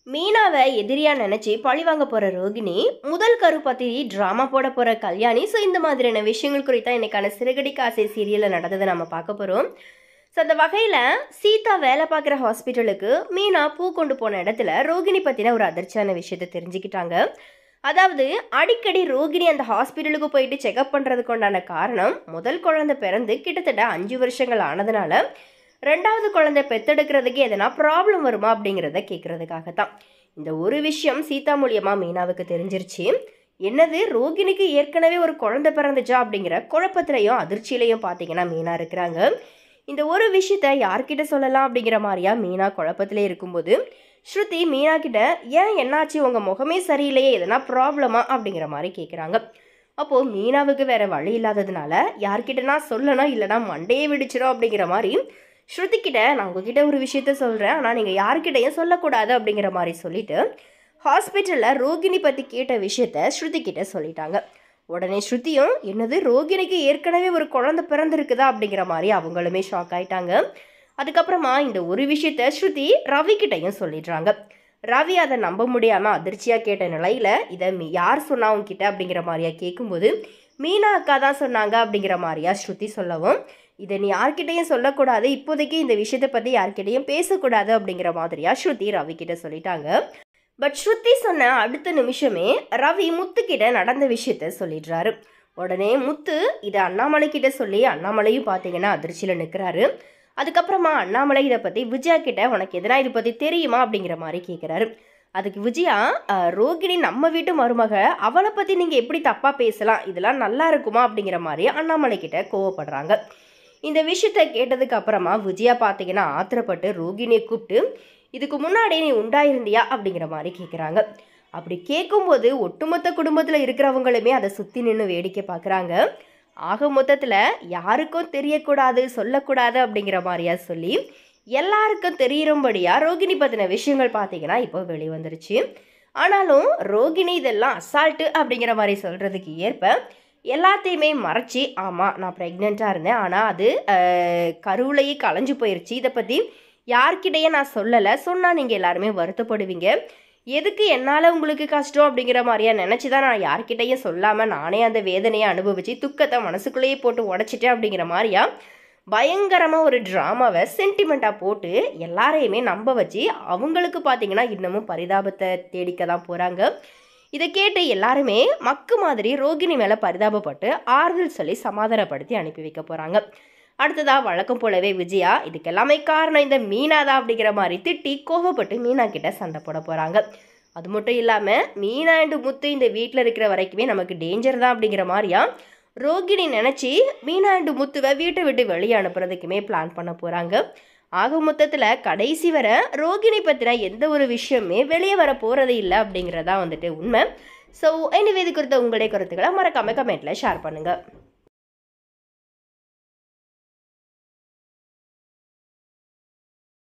மீனாவை எதிரியா நினைச்சு பழி வாங்க போற ரோகிணி, முதல் கரு பத்தி டிராமா போட போற கல்யாணி. ஸோ இந்த மாதிரியான விஷயங்கள் குறித்தா இன்னைக்கான சிறகடிக்க ஆசை சீரியல்ல நடந்ததை நம்ம பார்க்க போறோம். ஸோ அந்த வகையில சீதா வேலை பார்க்குற ஹாஸ்பிட்டலுக்கு மீனா பூ கொண்டு போன இடத்துல ரோகிணி பத்தின ஒரு அதிர்ச்சியான விஷயத்தை தெரிஞ்சுக்கிட்டாங்க. அதாவது அடிக்கடி ரோகிணி அந்த ஹாஸ்பிட்டலுக்கு போயிட்டு செக்அப் பண்றதுக்கு உண்டான காரணம், முதல் குழந்தை பிறந்து கிட்டத்தட்ட 5 வருஷங்கள் ஆனதுனால ரெண்டாவது குழந்தை பெத்தெடுக்கிறதுக்கு எதனா ப்ராப்ளம் வருமா அப்படிங்கிறத கேட்கறதுக்காகத்தான். இந்த ஒரு விஷயம் சீதா மூலியமா மீனாவுக்கு தெரிஞ்சிருச்சு. என்னது, ரோகிணிக்கு ஏற்கனவே ஒரு குழந்தை பிறந்துச்சா அப்படிங்கிற குழப்பத்திலையும் அதிர்ச்சியிலையும் பார்த்தீங்கன்னா மீனா இருக்கிறாங்க. இந்த ஒரு விஷயத்த யார்கிட்ட சொல்லலாம் அப்படிங்கிற மாதிரியா மீனா குழப்பத்திலே இருக்கும்போது ஸ்ருதி மீனா கிட்ட, ஏன் என்னாச்சு, உங்க முகமே சரியில்லையே, எதனா ப்ராப்ளமா அப்படிங்கிற மாதிரி கேட்குறாங்க. அப்போது மீனாவுக்கு வேற வழி இல்லாததுனால யார்கிட்டனா சொல்லணும், இல்லைனா மண்டையே வெடிச்சிடும் அப்படிங்கிற மாதிரி ஸ்ருதி கிட்ட, நான் உங்ககிட்ட ஒரு விஷயத்த சொல்கிறேன், ஆனால் நீங்கள் யார்கிட்டையும் சொல்லக்கூடாது அப்படிங்கிற மாதிரி சொல்லிட்டு ஹாஸ்பிட்டலில் ரோகிணி பற்றி கேட்ட விஷயத்த ஸ்ருதி கிட்ட சொல்லிட்டாங்க. உடனே ஸ்ருதியும், என்னது, ரோகிணிக்கு ஏற்கனவே ஒரு குழந்தை பிறந்திருக்குதா அப்படிங்கிற மாதிரி அவங்களுமே ஷாக் ஆயிட்டாங்க. அதுக்கப்புறமா இந்த ஒரு விஷயத்த ஸ்ருதி ரவி கிட்டையும் சொல்லிடுறாங்க. ரவி அதை நம்ப முடியாமல் அதிர்ச்சியாக கேட்ட நிலையில், இதை யார் சொன்னா உங்ககிட்ட அப்படிங்கிற மாதிரியா கேட்கும்போது, மீனா அக்கா தான் சொன்னாங்க அப்படிங்கிற மாதிரியா ஸ்ருதி சொல்லவும், இதை நீ யார்கிட்டையும் சொல்லக்கூடாது, இப்போதைக்கு இந்த விஷயத்தை பற்றி யார்கிட்டையும் பேசக்கூடாது அப்படிங்கிற மாதிரியா ஸ்ருதி ரவி கிட்ட சொல்லிட்டாங்க. பட் ஸ்ருதி சொன்ன அடுத்த நிமிஷமே ரவி முத்துக்கிட்ட நடந்த விஷயத்த சொல்லிடுறாரு. உடனே முத்து இதை அண்ணாமலை கிட்ட சொல்லி அண்ணாமலையும் பார்த்தீங்கன்னா அதிர்ச்சியில் நிற்கிறாரு. அதுக்கப்புறமா அண்ணாமலை இதை பற்றி விஜயா கிட்ட, உனக்கு எதனா இதை பற்றி தெரியுமா அப்படிங்கிற மாதிரி கேட்குறாரு. அதுக்கு விஜயா, ரோகிணி நம்ம வீட்டு மருமக, அவளை பற்றி நீங்கள் எப்படி தப்பாக பேசலாம், இதெல்லாம் நல்லா இருக்குமா அப்படிங்கிற மாதிரி அண்ணாமலை கிட்ட கோவப்படுறாங்க. இந்த விஷயத்த கேட்டதுக்கு அப்புறமா விஜயா பார்த்தீங்கன்னா ஆத்திரப்பட்டு ரோகிணியை கூப்பிட்டு, இதுக்கு முன்னாடி நீ உண்டாயிருந்தியா அப்படிங்கிற மாதிரி கேட்குறாங்க. அப்படி கேட்கும்போது ஒட்டுமொத்த குடும்பத்தில் இருக்கிறவங்களுமே அதை சுற்றி நின்று வேடிக்கை பார்க்குறாங்க. ஆக மொத்தத்தில் யாருக்கும் தெரியக்கூடாது, சொல்லக்கூடாது அப்படிங்கிற மாதிரியா சொல்லி எல்லாருக்கும் தெரியும்படியா ரோகிணி பற்றின விஷயங்கள் பார்த்தீங்கன்னா இப்போ வெளிவந்துருச்சு. ஆனாலும் ரோகிணி இதெல்லாம் அசால்ட்டு அப்படிங்கிற மாதிரி சொல்கிறதுக்கு ஏற்ப எல்லாத்தையுமே மறைச்சி, ஆமாம் நான் ப்ரெக்னெண்ட்டாக இருந்தேன், ஆனால் அது கருவிலையே கலைஞ்சு போயிடுச்சு, இதை பற்றி யார்கிட்டையே நான் சொல்லலை, சொன்னால் நீங்கள் எல்லாருமே வருத்தப்படுவீங்க, எதுக்கு என்னால் உங்களுக்கு கஷ்டம் அப்படிங்கிற மாதிரியா நினச்சி தான் நான் யார்கிட்டையும் சொல்லாமல் நானே அந்த வேதனையை அனுபவித்து துக்கத்தை மனசுக்குள்ளேயே போட்டு உடச்சிட்டேன் அப்படிங்கிற மாதிரியா பயங்கரமாக ஒரு ட்ராமாவை சென்டிமெண்ட்டாக போட்டு எல்லாரையுமே நம்ப வச்சு அவங்களுக்கு பார்த்தீங்கன்னா இன்னமும் பரிதாபத்தை தேடிக்க தான் போகிறாங்க. இதை கேட்டு எல்லாருமே மக்கு மாதிரி ரோகிணி மேலே பரிதாபப்பட்டு ஆறுதல் சொல்லி சமாதானப்படுத்தி அனுப்பி வைக்க போகிறாங்க. அடுத்ததாக வழக்கம் போலவே விஜயா, இதுக்கு எல்லாமே காரணம் இந்த மீனா தான் அப்படிங்கிற மாதிரி திட்டி கோவப்பட்டு மீனா கிட்ட சண்டை போட போகிறாங்க. அது மட்டும் இல்லாமல் மீனா அண்டு முத்து இந்த வீட்டில் இருக்கிற வரைக்குமே நமக்கு டேஞ்சர் தான் அப்படிங்கிற மாதிரியா ரோகிணி நினச்சி மீனா அண்டு முத்துவை வீட்டை விட்டு வெளியே அனுப்புறதுக்குமே பிளான் பண்ண போகிறாங்க. ஆக மொத்தத்தில் கடைசி வர ரோகிணி பற்றின எந்த ஒரு விஷயமே வெளியே வர போகிறது இல்லை அப்படிங்கிறதா வந்துட்டு உண்மை. ஸோ எனிவே இது குறித்த உங்களுடைய கருத்துக்களை மறக்காம கமெண்ட்டில் ஷேர் பண்ணுங்கள்.